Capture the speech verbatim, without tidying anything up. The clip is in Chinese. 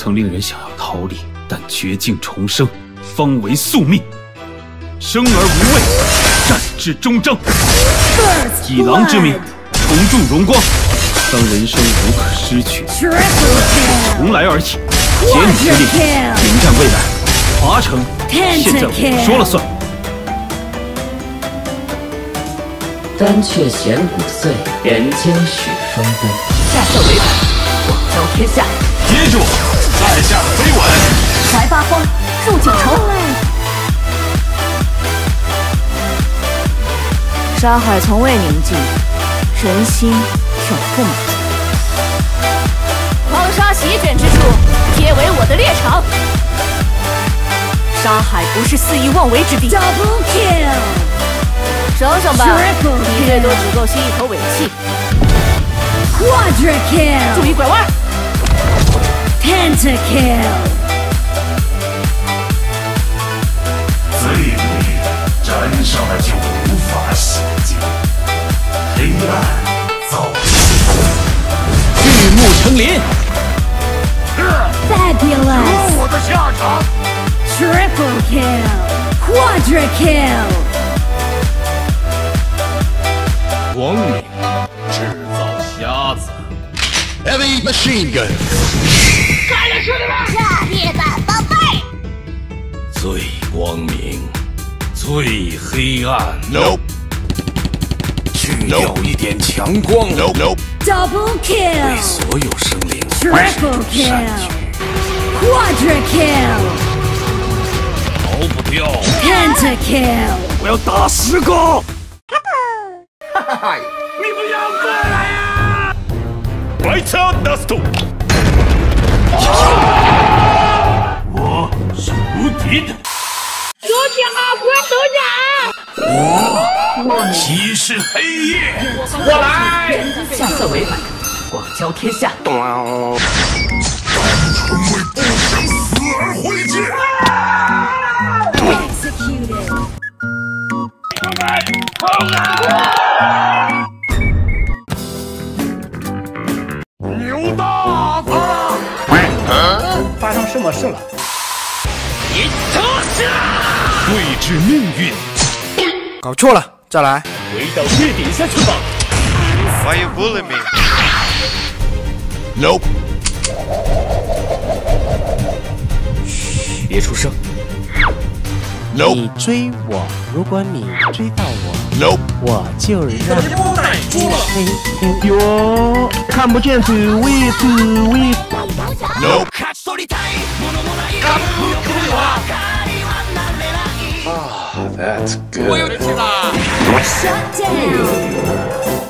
程令人想要逃离，但绝境重生方为宿命。生而无畏，战至终章。以狼之名，重铸荣光。当人生无可失去，重来而已。竭你之力，迎战未来。华城，现在我说了算。 丹阙弦骨碎，人间许风灯。下设为本，广交天下。 接住，在下飞吻。 怀八荒，入九重。 沙海从未宁静，人心永不满足。狂沙席卷之处，皆为我的猎场。沙海不是肆意妄为之地。 Double kill， 省省吧，你最多只够吸一口尾气。 Quadra kill， 注意拐弯。 Penta kill， 罪孽沾上了就无法洗净，黑暗造玉木成林。 Fabulous， 我的下场。 Triple kill，Quadra kill， 光明制造瞎子。Heavy machine gun。 快点，兄弟们！炸裂版宝贝。 最光明，最黑暗。Nope。去掉一点强光。Nope nope。 Double kill， 对所有生灵 Triple kill，Quadra kill， 逃不掉。 Penta kill， 我要打十个。 哈哈哈！你不要过来呀！白枪 Dust。我是无敌的。 多奖啊！快多奖！ 我骑士黑夜。 我来。下色为本，广交天下。 纯为不想死而挥剑。牛大发！ 发生什么事了？ 你特下！对峙命运。 搞错了，再来。 回到月底下去吧。 Why you bully me? Nope。 嘘，别出声。 Nope。 你追我，如果你追到我 ，Nope， 我就让。嘿嘿哟，看不见紫薇，紫薇。 Nope。 Ah, that's good. Shut down.